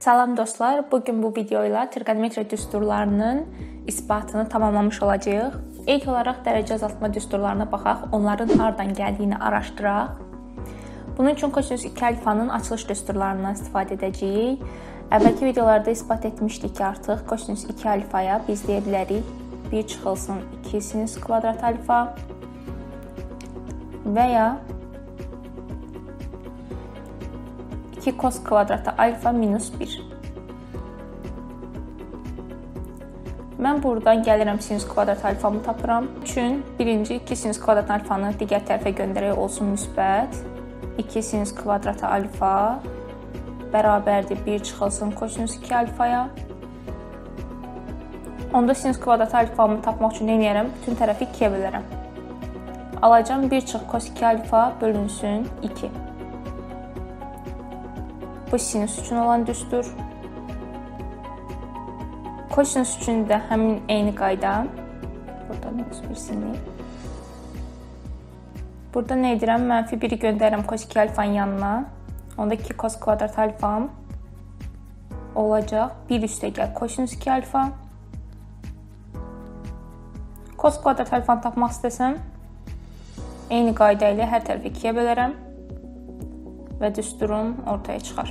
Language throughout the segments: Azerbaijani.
Salam dostlar, bugün bu videoyla trigonometriya düsturlarının isbatını tamamlamış olacağıq. İlk olaraq dərəcə azaltma düsturlarına baxaq, onların hardan gəldiyini araşdıraq. Bunun üçün kosinus 2 alfanın açılış düsturlarından istifadə edəcəyik. Əvvəlki videolarda isbat etmişdik ki, artıq kosinus 2 alfaya biz deyə bilərik 1 çıxılsın 2 sinüs kvadrat alfa və ya 2 cos kvadratı alfa minus 1. Mən buradan gəlirəm sinüs kvadrat alfamı tapıram. Üçün birinci 2 sinüs kvadrat alfanı digər tərəfə göndərək olsun müsbət. 2 sinüs kvadratı alfa bərabərdir 1 çıxılsın kosinus 2 alfaya. Onda sinüs kvadratı alfamı tapmaq üçün nə edərəm? Bütün tərəfi 2-yə bölərəm. Alacam 1 çıx cos 2 alfa bölünsün 2. Bu sinüs üçün olan düstur. Kosinüs üçün də həmin eyni qayda. Burada minus 1 sinir. Burada nə edirəm? Mənfi 1-i göndərirəm cos 2 alfanın yanına. Onda 2 cos kvadrat alfam olacaq. 1 üstəgəl kosinus 2 alfa. Cos kvadrat alfanı tapmaq istəsəm, eyni qayda ilə hər tərəfi 2-yə bölərəm və düsturum ortaya çıxar.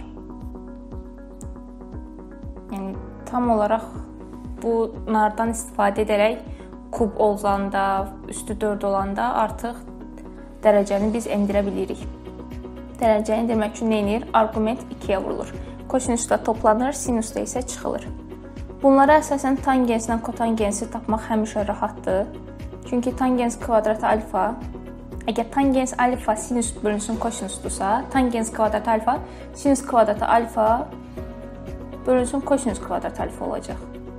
Yəni, tam olaraq bunlardan istifadə edərək kub olanda, üstü 4 olanda artıq dərəcəni biz endirə bilirik. Dərəcəni endirmək üçün nə edir? Arqument 2-yə vurulur. Kosinüsdə toplanır, sinüsdə isə çıxılır. Bunlara əsasən tangenslə kotangensi tapmaq həmişə rahatdır. Çünki tangens kvadratı alfa, əgər tangens alfa sinüs bölünsün kosinüsdursa, tangens kvadratı alfa sinüs kvadratı alfa bölünsün kosinüs kvadratı alfa olacaq.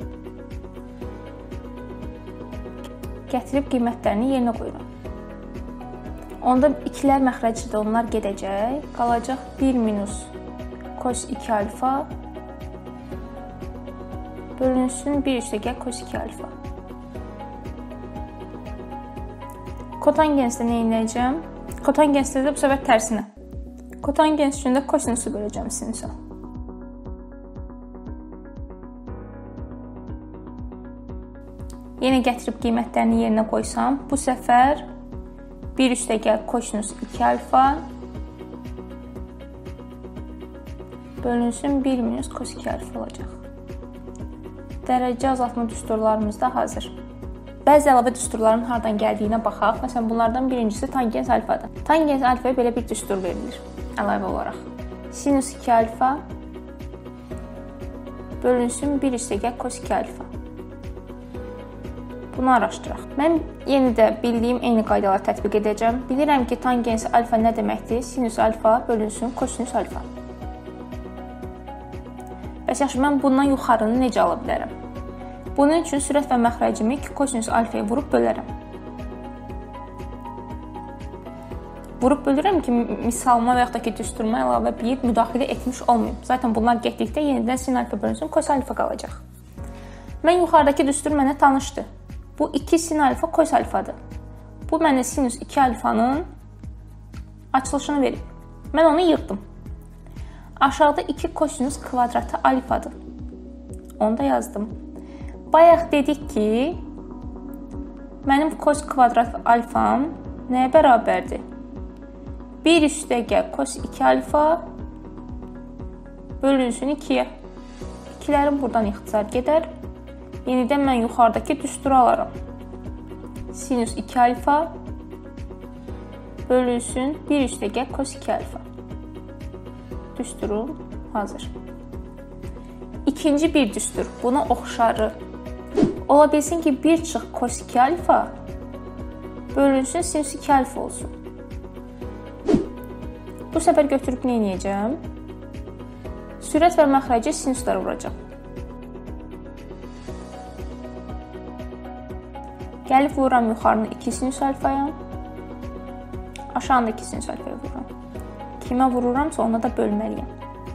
Gətirib qiymətlərini yerinə qoyuram. Onda ikilər məxrəcidə onlar gedəcək. Qalacaq 1 minus cos 2 alfa bölünsün 1 üstəgəl cos 2 alfa. Kotangensdə nə edəcəm? Kotangensdə də bu səfər tərsinə. Kotangens üçün də kosinüsü böləcəm sinüsə. Yenə gətirib qiymətlərini yerinə qoysam, bu səfər 1 üstəgəl kosinus 2 alfa bölünsün 1 minus cos 2 alfa olacaq. Dərəcə azaltma düsturlarımız da hazır. Bəzi əlavə düsturların hardan gəldiyinə baxaq. Məsələn, bunlardan birincisi tangens alfadır. Tangens alfaya belə bir düstur verilir əlavə olaraq. Sinus 2 alfa bölünsün 1 üstəgəl cos 2 alfa. Bunu araşdıraq. Mən yenə də bildiyim eyni qaydaları tətbiq edəcəm. Bilirəm ki, tangens alfa nə deməkdir? Sinus alfa bölünsün kosinus alfa. Bəs yaxşı, mən bundan yuxarını necə ala bilərəm? Bunun üçün sürət və məxrəcimi 2 kosinus alfaya vurub bölərəm. Vurub bölürəm ki, misalıma və yaxud da ki, düsturuma əlavə bir müdaxilə etmiş olmayım. Zaten bunlar getdikdə yenidən sin alfa bölünsün cos alfa qalacaq. Mən yuxarıdakı düstur mənə tanışdır. Bu 2 sin alfa cos alfadır. Bu mənə sinus 2 alfanın açılışını verib. Mən onu yığdım. Aşağıda 2 kosinus kvadratı alfadır. Onu da yazdım. Bayaq dedik ki, mənim cos kvadrat alfam nəyə bərabərdir? 1 üstəgəl cos 2 alfa bölünsün 2-yə. 2-lərim buradan ixtisar gedər. Yenidən mən yuxarıdakı düsturu alaram. Sinus 2 alfa bölünsün 1 üstəgəl cos 2 alfa. Düsturum hazır. İkinci bir düstur. Buna oxşarı. Ola bilsin ki, 1 çıx cos 2 alfa bölünsün sinus 2 alfa olsun. Bu səfər götürüb nə edəcəm? Sürət və məxrəci sinuslara vuracaq. Gəlib vururam yuxarını 2 sinus alfaya. Aşağını 2 sinus alfaya vururam. Kimə vururamsa ona da bölməliyəm.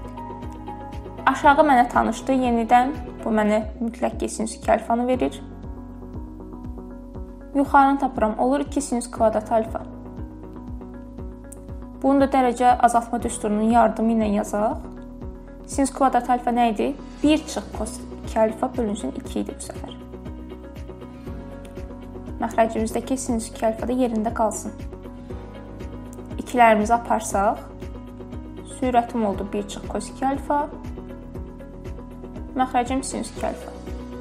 Aşağı mənə tanışdı. Yenidən bu mənə mütləq ki sinus 2 alfanı verir. Yuxarını tapıram. Olur 2 sinus kvadrat alfa. Bunu da dərəcə azaltma düsturunun yardımı ilə yazaq. Sinüs kvadrat alfa nə idi? 1 çıx kos 2 alfa bölünsün 2 idi bu səfər. Məxrəcimizdəki sinüs 2 alfa da yerində qalsın. İkilərimizi aparsaq, sürətim oldu 1 çıx kos 2 alfa. Məxrəcim sinüs 2 alfa.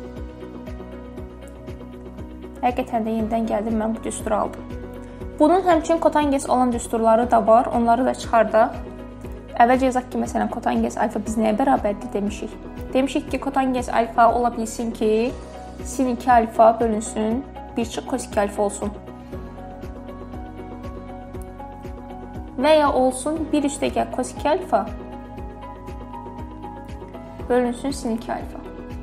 Həqiqətən də yenidən gəldim, mən bu düsturu aldım. Bunun həmçinin kotangens olan düsturları da var, onları da çıxardaq. Əvvəlcə yazaq ki, məsələn, kotangens alfa biz nəyə bərabərdir demişik. Demişik ki, kotangens alfa ola bilsin ki, sin 2 alfa bölünsün 1 çıx kos 2 alfa olsun. Və ya olsun 1 üstəgəl kos 2 alfa bölünsün sin 2 alfa.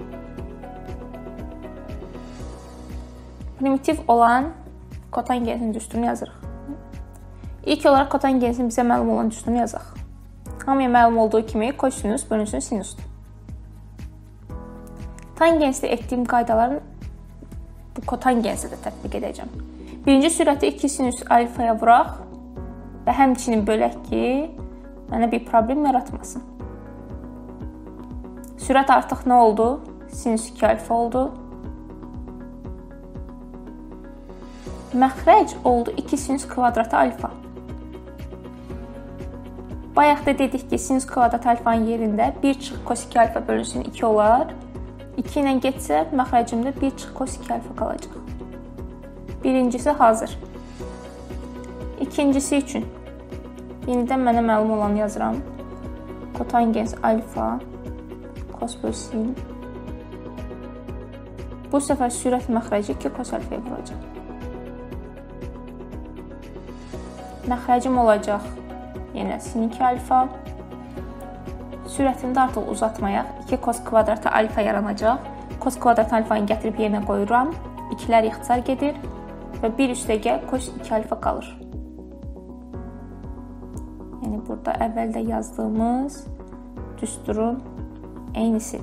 Primitiv olan kotangensin düsturunu yazırıq. İlk olaraq kotangensin bizə məlum olan düsturunu yazaq. Hamıya məlum olduğu kimi kosinüs bölünsün sinüsdür. Tangensdə etdiyim qaydaların bu kotangensə də tətbiq edəcəm. Birinci sürəti 2 sinüs alfaya vuraq və həmçinin bölək ki, mənə bir problem yaratmasın. Sürət artıq nə oldu? Sinüs 2 alfa oldu. Məxrəc oldu 2 sinüs kvadratı alfa. Bayaq da dedik ki, sinüs kvadrat alfanın yerində 1 çıx kos 2 alfa bölünsün 2 olar. 2 ilə getsə, məxrəcimdə 1 çıx kos 2 alfa qalacaq. Birincisi hazır. İkincisi üçün yenidən mənə məlum olanı yazıram. Kotangens alfa kos bölü sin. Bu səfər sürət məxrəci 2 kos alfaya vuracaq. Məxrəcim olacaq yenə sin 2 alfa. Sürətini də artıq uzatmayaq. 2 kos kvadratı alfa yaranacaq. Kos kvadratı alfanı gətirib yerinə qoyuram. 2-lər ixtisar gedir və 1 üstəgəl kos 2 alfa qalır. Yəni burada əvvəldə yazdığımız düsturun eynisi.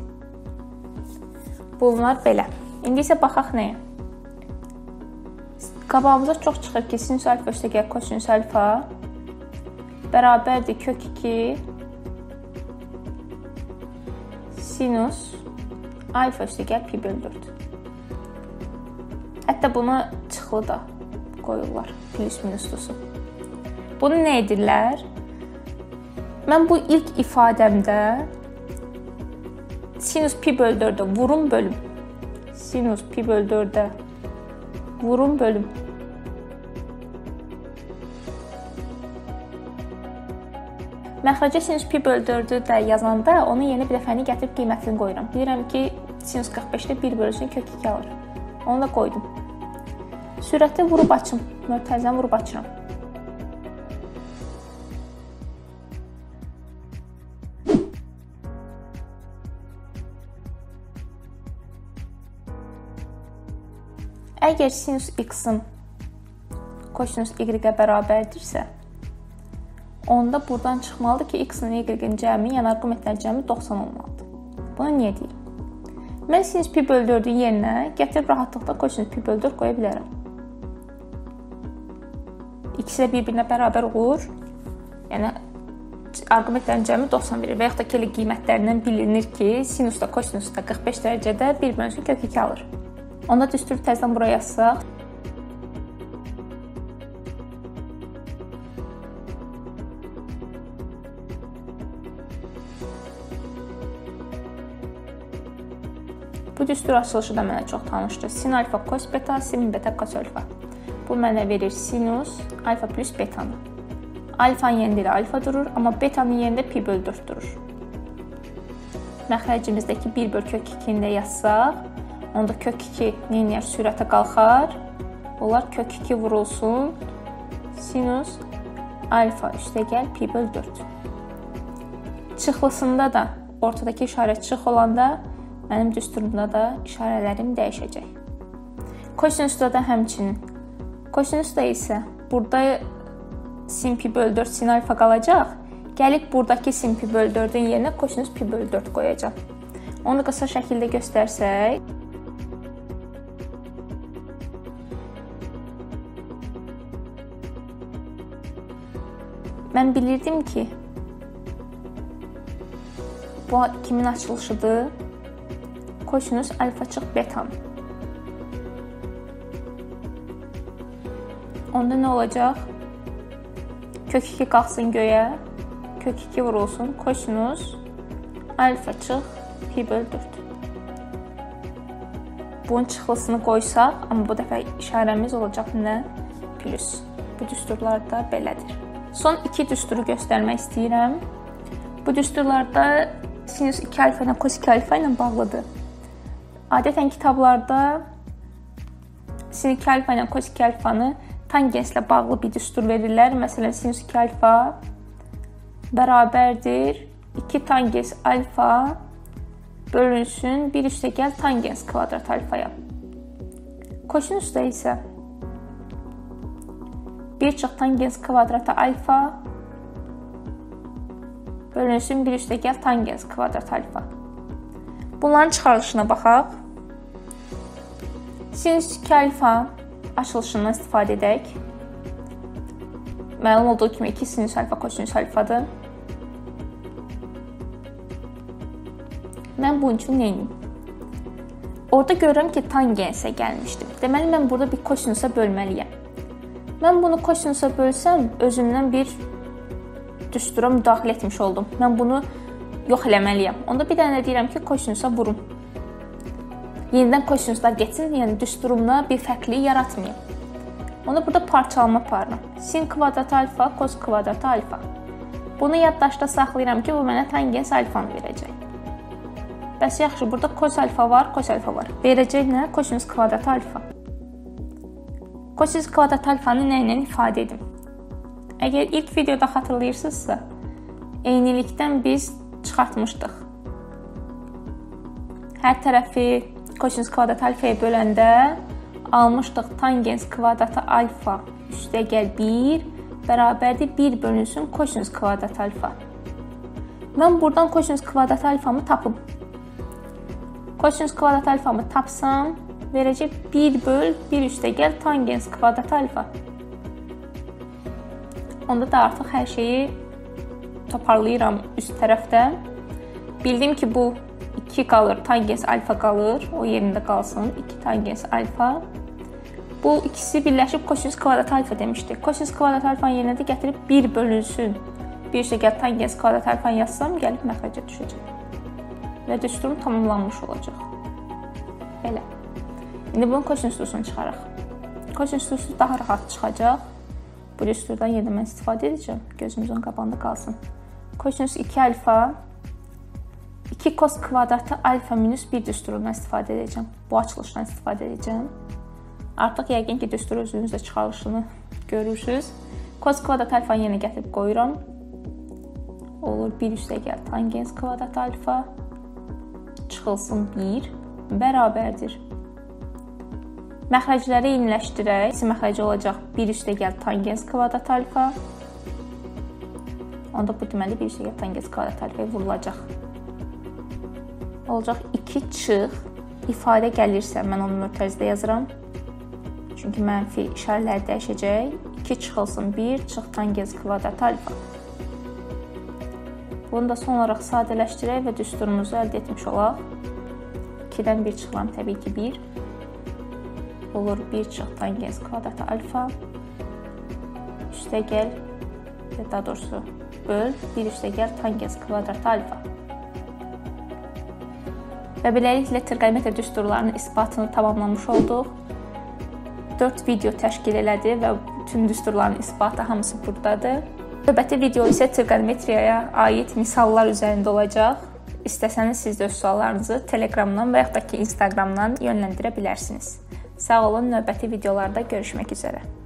Bunlar belə. İndi isə baxaq nəyə? Qabağımıza çox çıxır ki, sinüs alfa üstəgəl kosinüs alfa bərabərdir kök 2 sinüs alfa üstəgəl pi bölü 4. Hətta buna çıxlı da qoyurlar, plus minuslusu. Bunu nə edirlər? Mən bu ilk ifadəmdə sinüs pi bölü 4-ə vurum bölüm. Sinüs pi bölü 4-ə vurum bölüm. Məxrəcə sinüs pi bölü 4-ü də yazanda onu yeni bir dəfəni gətirib qiymətini qoyuram. Bilirəm ki, sinüs 45-də 1 bölünsün kök 2 alır. Onu da qoydum. Sürəti vurub açım. Mötərizəni vurub açıram. Əgər sinüs x-ın kosinüs y-ə bərabərdirsə, onda buradan çıxmalıdır ki, x-ın y-in cəmi, yəni arqumentlərin cəmi 90 olmalıdır. Bunu niyə deyim? Mən sinüs pi bölü 4-ün yerinə gətirib rahatlıqda kosinüs pi bölü 4 qoya bilərəm. İkisi də bir-birinə bərabər olur. Yəni, arqumentlərin cəmi 90 verir və yaxud da ki, qiymətlərindən bilinir ki, sinüs da kosinüs da 45 dərəcədə 1 bölünsün kök 2 alır. Onda düsturu təzədən buraya yazsaq. Bu düstur açılışı da mənə çox tanışdır. Sin alfa kos beta, sin beta kos alfa. Bu mənə verir sinüs alfa plus betanı. Alfanın yerində ilə alfa durur, amma betanın yerində pi bölü 4 durur. Məxrəcimizdəki 1 bölü kök 2-ni də yazsaq, onda kök 2 linear sürətə qalxar. Onlar kök 2 vurulsun. Sinüs alfa üstəgəl pi bölü 4. Çıxlısında da ortadakı işarə çıx olanda mənim düsturumda da işarələrim dəyişəcək. Kosinüsdə də həmçinin. Kosinüsdə isə burada sin pi bölü 4 sin alfa qalacaq. Gəlib buradakı sin pi bölü 4-ün yerinə kosinüs pi bölü 4 qoyacaq. Onu qısa şəkildə göstərsək. Mən bilirdim ki, Bu kimin açılışıdır? Kosinus alfa çıx betam. Onda nə olacaq? Kök 2 qalxsın göyə. Kök 2 vurulsun. Kosinus alfa çıx pi bölü 4. Bunun çıxılısını qoysaq, amma bu dəfə işarəmiz olacaq nə? Plus. Bu düsturlar da belədir. Son 2 düsturu göstərmək istəyirəm. Bu düsturlarda sinüs 2 alfa ilə kos 2 alfa ilə bağlıdır. Adətən kitablarda sinüs 2 alfa ilə kos 2 alfanı tangenslə bağlı bir düstur verirlər. Məsələn, sinüs 2 alfa bərabərdir 2 tangens alfa bölünsün 1 üstəgəl tangens kvadrat alfaya. Kosinusda isə 1 çıx tangens kvadratı alfa bölünsün 1 üstəgəl tangens kvadrat alfa. Bunların çıxarılışına baxaq. Sinüs 2 alfa açılışından istifadə edək. Məlum olduğu kimi 2 sinüs alfa kosinüs alfadır. Mən bunun üçün nə edeyim? Orada görürəm ki, tangensə gəlmişdim. Deməli, mən burada bir kosinüsə bölməliyəm. Mən bunu kosinüsə bölsəm, özümdən bir düstura müdaxilə etmiş oldum. Mən bunu yox eləməliyəm. Onda bir dənə deyirəm ki, kosinüsə vurum. Yenidən kosinüslər getsin, yəni düsturumda bir fərqlilik yaratmayım. Onda burada parçalama aparıram. Sin kvadrat alfa, kos kvadrat alfa. Bunu yaddaşda saxlayıram ki, bu mənə tangens alfanı verəcək. Bəs yaxşı, burada kos alfa var, kos alfa var. Verəcək nə? Kosinüs kvadrat alfa. Kosinüs kvadrat alfanı nə ilə ifadə edim? Əgər ilk videoda xatırlayırsınızsa, eynilikdən biz çıxartmışdıq. Hər tərəfi kosinüs kvadrat alfaya böləndə almışdıq tangens kvadratı alfa üstəgəl 1 bərabərdir 1 bölünsün kosinüs kvadrat alfa. Mən buradan kosinüs kvadrat alfamı tapım. Kosinüs kvadrat alfamı tapsam, verəcək 1 böl 1 üstəgəl tangens kvadrat alfa. Onda da artıq hər şeyi toparlayıram üst tərəfdə. Bildim ki, bu 2 qalır, tangens alfa qalır, o yerində qalsın, 2 tangens alfa. Bu ikisi birləşib kosinüs kvadrat alfa demişdik. Kosinüs kvadrat alfanın yerinə də gətirib 1 bölünsün. 1 üstəgəl tangens kvadrat alfanı yazsam, gəlib məxrəcə düşəcək. Və düsturum tamamlanmış olacaq. Belə. İndi bunun kosinüsünü çıxaraq. Kosinüsü daha rahat çıxacaq. Bu düsturdan yenə mən istifadə edəcəm. Gözümüzün qabağında qalsın. Kosinüs 2 alfa 2 kos kvadratı alfa minus 1 düsturundan istifadə edəcəm. Bu açılışdan istifadə edəcəm. Artıq yəqin ki, düstur özünüzlə çıxarılışını görürsünüz. Kos kvadrat alfanı yenə gətirib qoyuram. Olur 1 üstəgəl tangens kvadrat alfa çıxılsın 1 bərabərdir. Məxrəcləri eyniləşdirək. Məxrəci olacaq 1 üstəgəl tangens kvadrat alfa. Onda bu deməli 1 üstəgəl tangens kvadrat alfaya vurulacaq. Olacaq 2 çıx. İfadə gəlirsə mən onu mötərizədə yazıram. Çünki mənfi işarələr dəyişəcək. 2 çıxılsın 1 çıx tangens kvadrat alfa. Bunu da son olaraq sadələşdirək və düsturumuzu əldə etmiş olaq. 2-dən 1 çıxıram təbii ki 1. Olur 1 çıx tangens kvadratı alfa üstəgəl daha doğrusu böl 1 üstəgəl tangens kvadratı alfa. Və beləliklə trigonometriya düsturlarının isbatını tamamlamış olduq. 4 video təşkil elədi və bütün düsturların isbatı hamısı buradadır. Növbəti video isə trigonometriyaya aid misallar üzərində olacaq. İstəsəniz siz də öz suallarınızı Telegramdan və yaxud da ki Instagramdan yönləndirə bilərsiniz. Sağ olun, növbəti videolarda görüşmək üzərə.